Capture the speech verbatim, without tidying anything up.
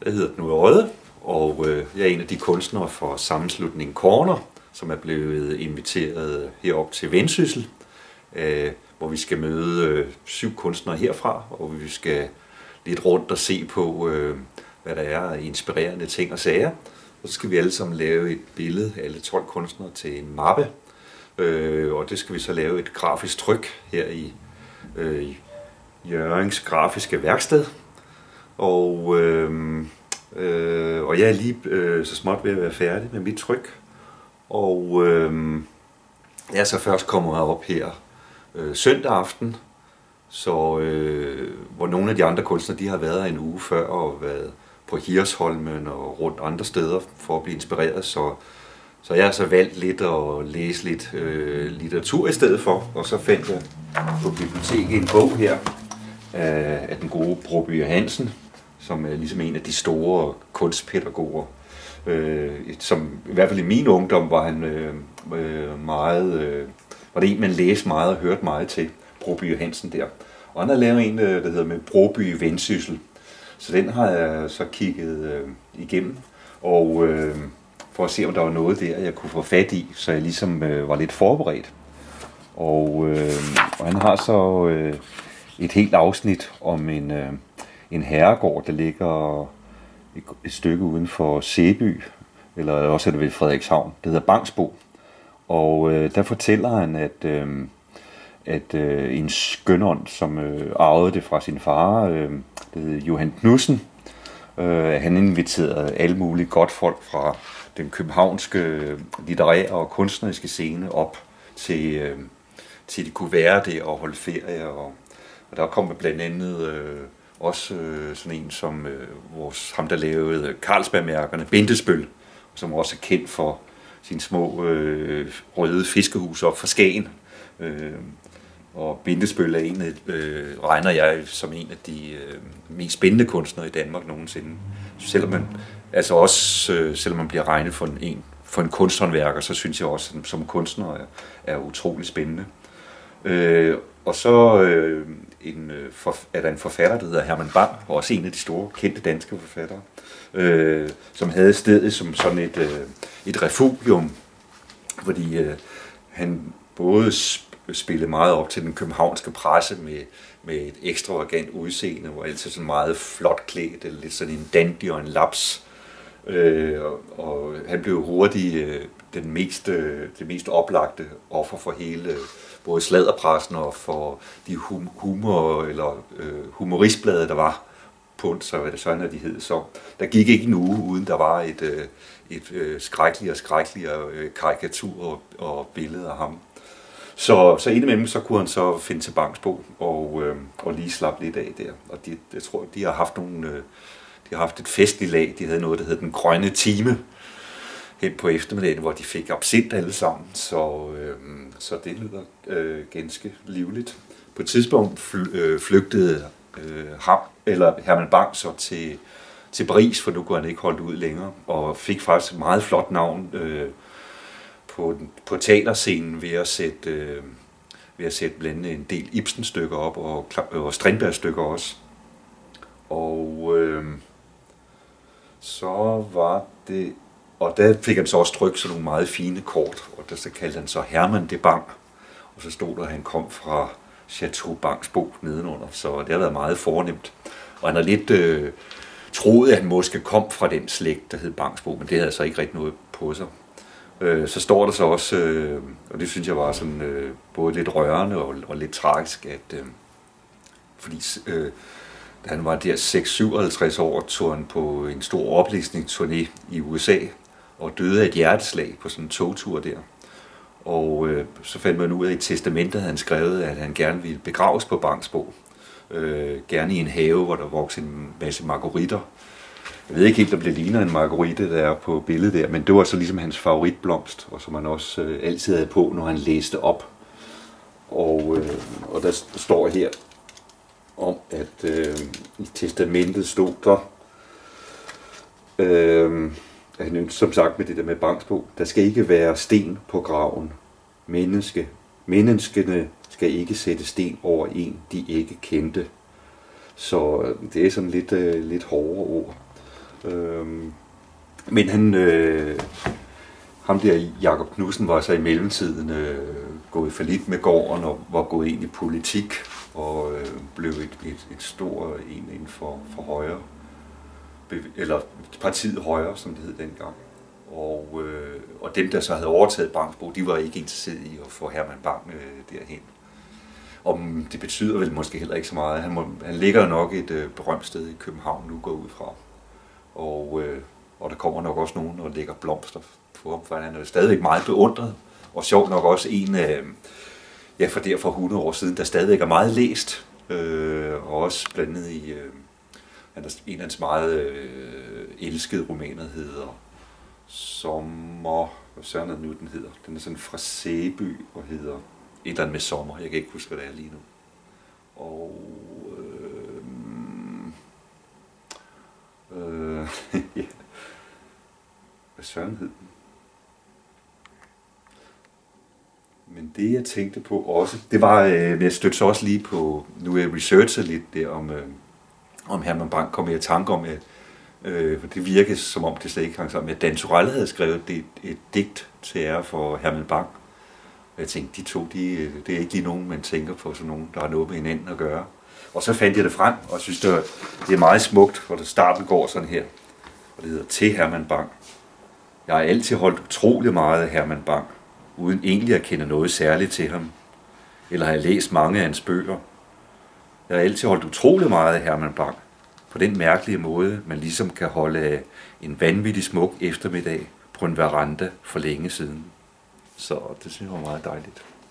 Jeg hedder Knud Odde, og jeg er en af de kunstnere for sammenslutningen Corner, som er blevet inviteret herop til Vendsyssel, hvor vi skal møde syv kunstnere herfra, og vi skal lidt rundt og se på, hvad der er af inspirerende ting og sager. Og så skal vi alle sammen lave et billede, alle tolv kunstnere, til en mappe. Og det skal vi så lave et grafisk tryk her i Hjørrings Grafiske Værksted. Og, øh, øh, og jeg er lige øh, så småt ved at være færdig med mit tryk. Og øh, jeg er så først kommet op her øh, søndag aften, så, øh, hvor nogle af de andre kunstnere de har været her en uge før og været på Hirsholmen og rundt andre steder for at blive inspireret. Så, så jeg har så valgt lidt at læse lidt øh, litteratur i stedet for, og så fandt jeg på biblioteket en bog her af, af den gode Broby Johansen, som er ligesom en af de store kunstpædagoger. Øh, som i hvert fald i min ungdom var han øh, meget, øh, var det en man læste meget og hørte meget til, Broby Johansen der. Og han har lavet en, der hedder med Broby Vendsyssel. Så den har jeg så kigget øh, igennem, og øh, for at se om der var noget der jeg kunne få fat i, så jeg ligesom øh, var lidt forberedt. Og, øh, og han har så øh, et helt afsnit om en øh, en herregård, der ligger et stykke uden for Sæby, eller også er det ved Frederikshavn. Det hedder Bangsbo. Og øh, der fortæller han, at, øh, at øh, en skønånd, som øh, arvede det fra sin far, øh, det hedder Johan Knudsen, øh, han inviterede alle mulige godt folk fra den københavnske litterære og kunstneriske scene op til, øh, til de kunne være det og holde ferie. Og, og der kom blandt andet øh, også øh, sådan en som øh, vores, ham, der lavede Carlsbergmærkerne, Bindesbøl, som også er kendt for sine små øh, røde fiskehus op fra Skagen. Øh, og Bindesbøl er en af, øh, regner jeg som en af de øh, mest spændende kunstnere i Danmark nogensinde. Selvom man, altså også, øh, selvom man bliver regnet for en, for en kunsthåndværker, så synes jeg også, at som kunstner er, er utrolig spændende. Øh, og så øh, en, for, er der en forfatter, der hedder Herman Bang, også en af de store kendte danske forfattere, øh, som havde stedet som sådan et, øh, et refugium, fordi øh, han både spillede meget op til den københavnske presse med, med et ekstravagant udseende, hvor altid sådan meget flot klædt, eller lidt sådan en dandy og en laps. Øh, og, og han blev hurtigt øh, den mest, øh, det mest oplagte offer for hele øh, både sladderpressen og for de hum, humor eller øh, humoristblade, der var på, så hvad det sådan, at de hed. Så der gik ikke en uge, uden der var et, øh, et øh, skrækkeligere og skrækkeligere øh, karikatur og, og billede af ham. Så, så indimellem så kunne han så finde til Bangsbo og, øh, og lige slappe lidt af der. Og de, jeg tror, de har haft nogle, øh, de har haft et festligt lag. De havde noget, der hed Den Grønne Time hen på eftermiddagen, hvor de fik absint alle sammen. Så, øh, så det lyder øh, ganske livligt. På et tidspunkt fly, øh, flygtede øh, ham, eller Herman Bang så til, til Paris, for nu kunne han ikke holde ud længere, og fik faktisk et meget flot navn øh, på, på teaterscenen ved at sætte, øh, ved at sætte blandt en del Ibsen-stykker op, og, og Strindberg-stykker også. Og øh, så var det, og der fik han så også trykt sådan nogle meget fine kort, og der så kaldte han så Herman de Bang, og så stod der, at han kom fra Chateau Bangsbo nedenunder, så det har været meget fornemt. Og han har lidt øh, troet, at han måske kom fra den slægt, der hed Bangsbo, men det havde så ikke rigtig noget på sig. Øh, så står der så også, øh, og det synes jeg var sådan øh, både lidt rørende og, og lidt tragisk, at øh, fordi øh, da han var der seks syvoghalvtreds år, tog han på en stor oplæsningsturné i U S A og døde af et hjerteslag på sådan en togtur der. Og øh, så fandt man ud af, at i testamentet havde han skrevet, at han gerne ville begraves på Bangsbo. Øh, gerne i en have, hvor der voksede en masse margaritter. Jeg ved ikke helt, om det ligner en margarite, der er på billedet der, men det var så ligesom hans favoritblomst, og som han også øh, altid havde på, når han læste op. Og, øh, og der står her om, at øh, i testamentet stod der, øh, han, som sagt med det der med Bangsbo, der skal ikke være sten på graven. Menneske. Menneskene skal ikke sætte sten over en, de ikke kendte. Så det er sådan lidt, øh, lidt hårdere ord. Øh, men han, øh, ham der Jakob Knudsen var så i mellemtiden øh, gået fallit med gården og var gået ind i politik og øh, blev et, et, et stor en inden for, for højre, eller partiet Højre, som det hed dengang. Og, øh, og dem, der så havde overtaget Bangsbo, de var ikke interesseret i at få Herman Bang øh, derhen. Og det betyder vel måske heller ikke så meget. Han, må, han ligger nok et øh, berømt sted i København nu, går ud fra. Og, øh, og der kommer nok også nogen og lægger blomster på ham, for han er stadigvæk meget beundret. Og sjovt nok også en af, øh, ja, for der for hundrede år siden, der stadigvæk er meget læst. Øh, og også blandet i, øh, han er en af hans meget øh, elskede romaner hedder Sommer, hvad søren er det nu, den hedder? Den er sådan fra Sæby og hedder et eller andet med sommer. Jeg kan ikke huske, hvad det er lige nu. Og øh, øh, ja. Hvad søren hed den? Men det jeg tænkte på også, det var, øh, jeg stødte så også lige på, nu er jeg researchet lidt der om, øh, om Herman Bang kom jeg i tanke om, at Øh, for det virkede som om det slet ikke hang sammen. At Dan Turèll havde skrevet et, et digt til ære for Herman Bang. Og jeg tænkte, de to, de, det er ikke lige nogen, man tænker på, som nogen, der har noget med hinanden at gøre. Og så fandt jeg det frem, og synes, det, var, det er meget smukt, for det starten går sådan her. Og det hedder Til Herman Bang. Jeg har altid holdt utrolig meget af Herman Bang, uden egentlig at kende noget særligt til ham. Eller har jeg læst mange af hans bøger. Jeg har altid holdt utrolig meget af Herman Bang. På den mærkelige måde, man ligesom kan holde af en vanvittig smuk eftermiddag på en veranda for længe siden. Så det synes jeg var meget dejligt.